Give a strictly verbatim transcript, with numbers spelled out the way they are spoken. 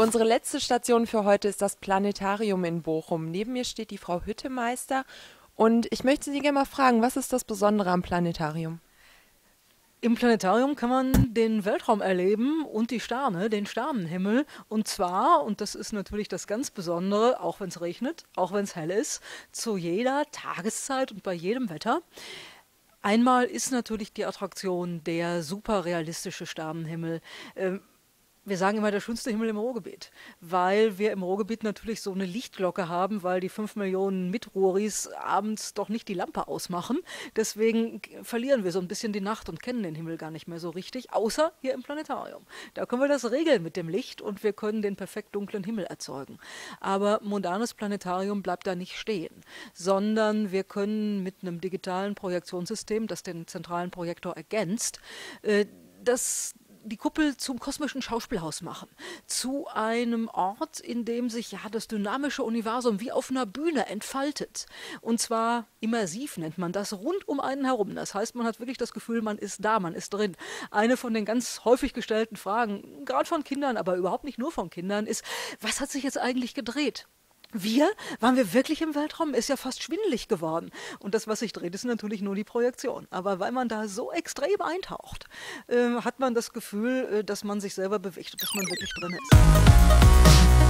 Unsere letzte Station für heute ist das Planetarium in Bochum. Neben mir steht die Frau Hüttemeister und ich möchte Sie gerne mal fragen, was ist das Besondere am Planetarium? Im Planetarium kann man den Weltraum erleben und die Sterne, den Sternenhimmel. Und zwar, und das ist natürlich das ganz Besondere, auch wenn es regnet, auch wenn es hell ist, zu jeder Tageszeit und bei jedem Wetter. Einmal ist natürlich die Attraktion der superrealistische Sternenhimmel. Ähm, Wir sagen immer der schönste Himmel im Ruhrgebiet, weil wir im Ruhrgebiet natürlich so eine Lichtglocke haben, weil die fünf Millionen Mitruhris abends doch nicht die Lampe ausmachen. Deswegen k- verlieren wir so ein bisschen die Nacht und kennen den Himmel gar nicht mehr so richtig, außer hier im Planetarium. Da können wir das regeln mit dem Licht und wir können den perfekt dunklen Himmel erzeugen. Aber modernes Planetarium bleibt da nicht stehen, sondern wir können mit einem digitalen Projektionssystem, das den zentralen Projektor ergänzt, äh, das die Kuppel zum kosmischen Schauspielhaus machen, zu einem Ort, in dem sich ja das dynamische Universum wie auf einer Bühne entfaltet. Und zwar immersiv nennt man das, rund um einen herum. Das heißt, man hat wirklich das Gefühl, man ist da, man ist drin. Eine von den ganz häufig gestellten Fragen, gerade von Kindern, aber überhaupt nicht nur von Kindern, ist, was hat sich jetzt eigentlich gedreht? Wir? Waren wir wirklich im Weltraum? Ist ja fast schwindelig geworden. Und das, was sich dreht, ist natürlich nur die Projektion. Aber weil man da so extrem eintaucht, äh, hat man das Gefühl, äh, dass man sich selber bewegt und dass man wirklich drin ist.